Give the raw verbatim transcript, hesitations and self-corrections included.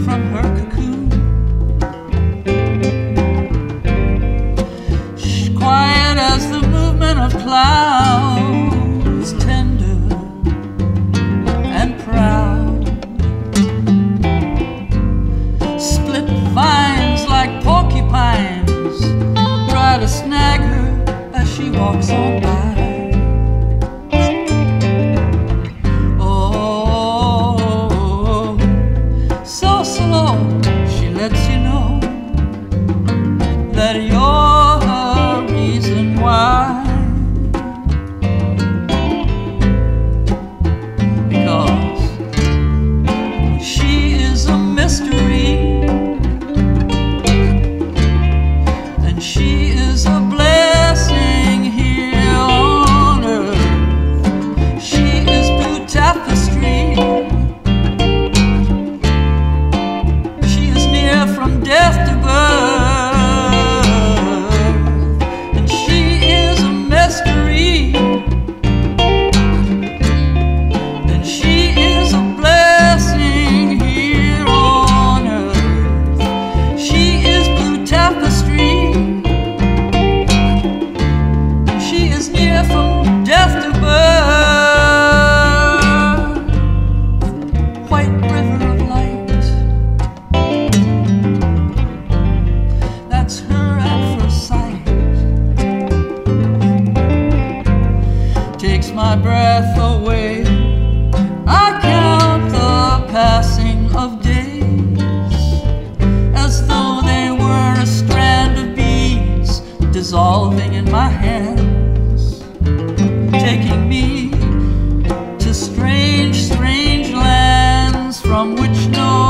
from her cocoon. She's quiet as the movement of clouds, tender and proud. Split vines like porcupines try to snag her as she walks on by. She lets you know that you're her reason why. Because she is a mystery, and she is a blessing here on earth. She is blue tapestry, from death to birth, and she is a mystery, and she is a blessing here on earth. She is blue tapestry, and she is near from death to birth. White river of light, that's her at first sight. Takes my breath away. I count the passing of days as though they were a strand of beads dissolving in my hands, taking me to strange, strange lands from which no